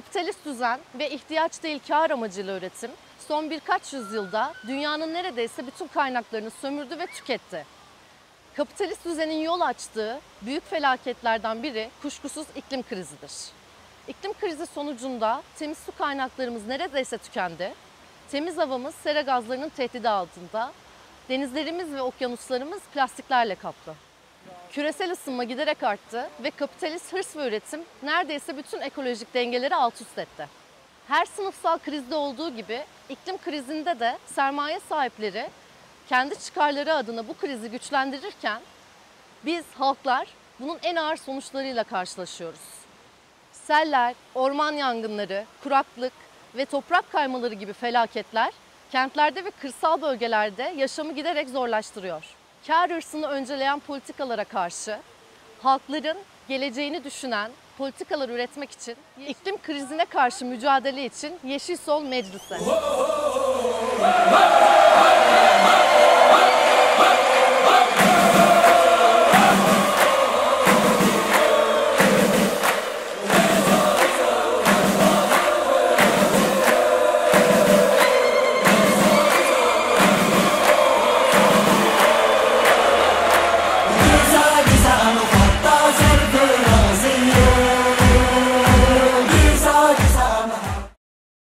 Kapitalist düzen ve ihtiyaç değil kâr amacıyla üretim son birkaç yüzyılda dünyanın neredeyse bütün kaynaklarını sömürdü ve tüketti. Kapitalist düzenin yol açtığı büyük felaketlerden biri kuşkusuz iklim krizidir. İklim krizi sonucunda temiz su kaynaklarımız neredeyse tükendi. Temiz havamız sera gazlarının tehdidi altında. Denizlerimiz ve okyanuslarımız plastiklerle kaplı. Küresel ısınma giderek arttı ve kapitalist hırs ve üretim neredeyse bütün ekolojik dengeleri alt üst etti. Her sınıfsal krizde olduğu gibi iklim krizinde de sermaye sahipleri kendi çıkarları adına bu krizi güçlendirirken biz halklar bunun en ağır sonuçlarıyla karşılaşıyoruz. Seller, orman yangınları, kuraklık ve toprak kaymaları gibi felaketler kentlerde ve kırsal bölgelerde yaşamı giderek zorlaştırıyor. Kâr hırsını önceleyen politikalara karşı halkların geleceğini düşünen politikalar üretmek için iklim krizine karşı mücadele için Yeşil Sol Meclisi.